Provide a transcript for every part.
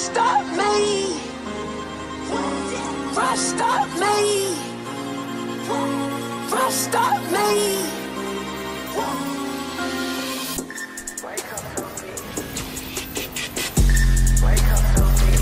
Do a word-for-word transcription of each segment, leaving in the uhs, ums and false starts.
Rockstar me. Rockstar me. Rockstar me. Wake up, Sophie. Wake up, Sophie.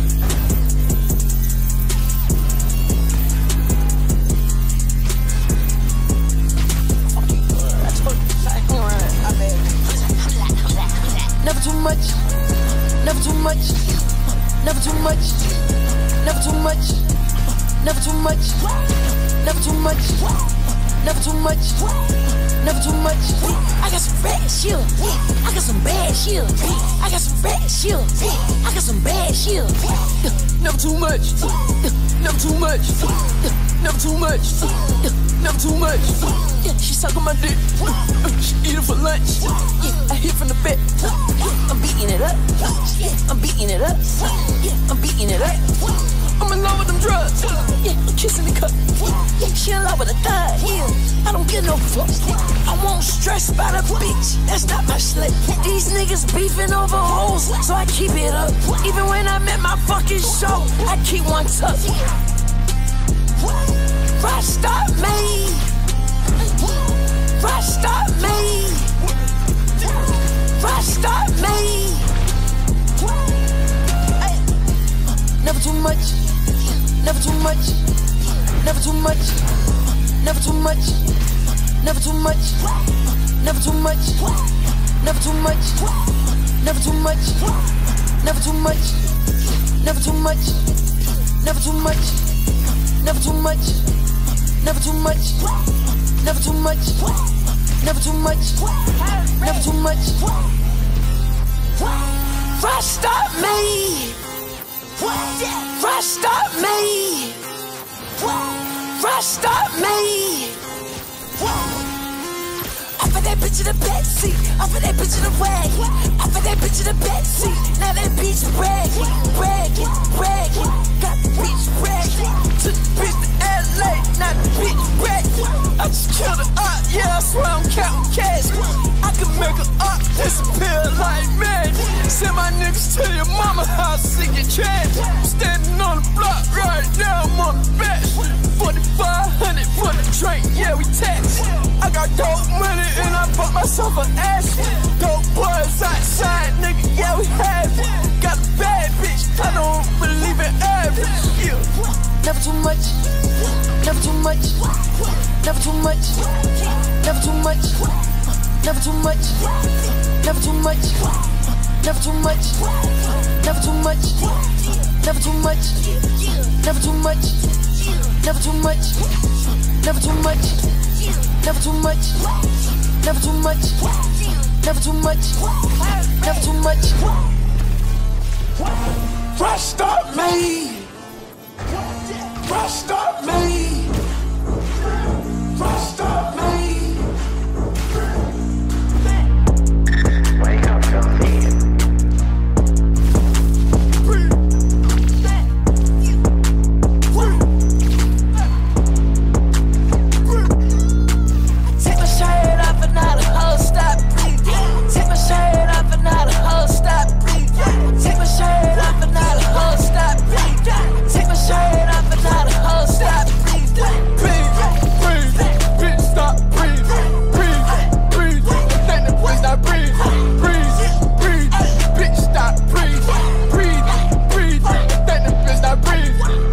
That's what I'm saying. I mean, never too much. Never too much. Never too much. Never too much. Never too much. Never too much. Never too much. Never too much. I got some bad shit. I got some bad shit. I got some bad shit. I got some bad shit. Never too much. Never too much. Never too much. Never too much. She sucking my dick. She eat it for lunch. I hit from the back. I'm beating it up. I'm beating it up. I'm beating it up. I'm in love with them drugs. Yeah, I'm kissing the cup. Yeah, she in love with a thug. Yeah, I don't get no fucks. I won't stress about a bitch. That's not my slick. These niggas beefing over hoes, so I keep it up. Even when I'm at my fucking show, I keep one tuck. Rockstar me. Rockstar me. Rockstar me. Never too much. Never too much. Never too much. Never too much. Never too much. Never too much. Never too much. Never too much. Never too much. Never too much. Never too much. Never too much. Never too much. Never too much. Never too much. Never too much. Rockstar me. Rockstar me. Rockstar me. Off of that bitch in the backseat. Off of that bitch in the rag. Off of that bitch in the backseat. Now that bitch brag, brag, brag. Got the bitch brag. Took the bitch to L A. Now the bitch brag. I just killed her up. Yeah, I swear I'm counting cash. I can make her up disappear like magic. Send my niggas to your mama house, sick and trash. Standing on the block right now, I'm on the bench. forty-five hundred for the drink, yeah, we tax. I got dope money and I bought myself an ass. Dope boys outside, nigga, yeah, we have it. Got a bad bitch, I don't believe in average. Yeah. Never too much. Never too much. Never too much. Never too much. Never too much. Never too much. Never too much. Never too much. Never too much. Never too much. Never too much. Never too much. Never too much. Never too much. Never too much. Never too much. Rockstar me. Rockstar me. Rockstar me. Wake up, Sophie. Take my shirt off and now the whole stop breathing. Take my shirt off and now the whole stop breathing. Take my shirt off and now the whole stop breathing. Take my shirt off and now the whole stop breathing. Breathe, breathe, bitch stop breathing. Breathe, breathe, think the bitch not breathe. Breathe, breathe, bitch stop breathe. Breathe, breathe, think the bitch not breathe.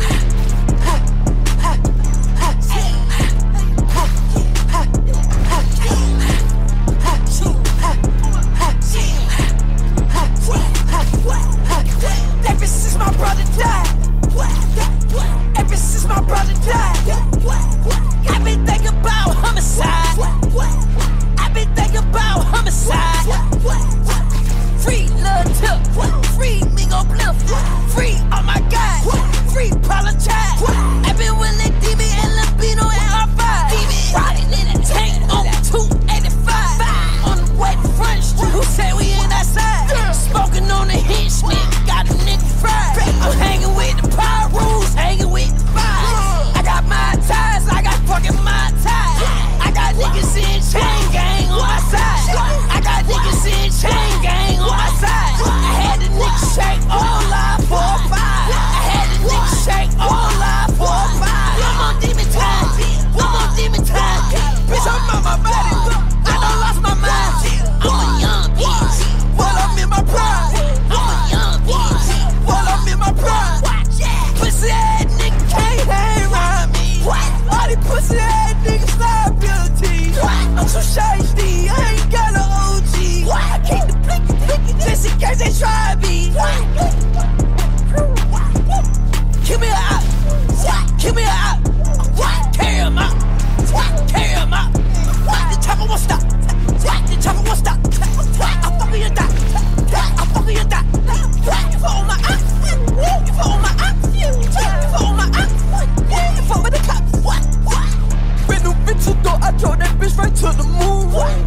Ever since my brother died, ever since my brother died, I've been thinking about homicide. I've been thinking about homicide. Free Lil Tip, free Migo Bliff, free oh my God, free apologize. I've been with Lil D B and Lambino and R five, riding in a tank on two eighty-five, on the way to Front Street. Who said we ain't outside? Smoking on the henchman, got a nigga fried. I'm hanging with the power rules, hanging with the fire. I got my ties, I got fucking my ties. I got niggas in chain gang on my side. I got niggas in chain gang on my side. I had the niggas shake all live to the moon.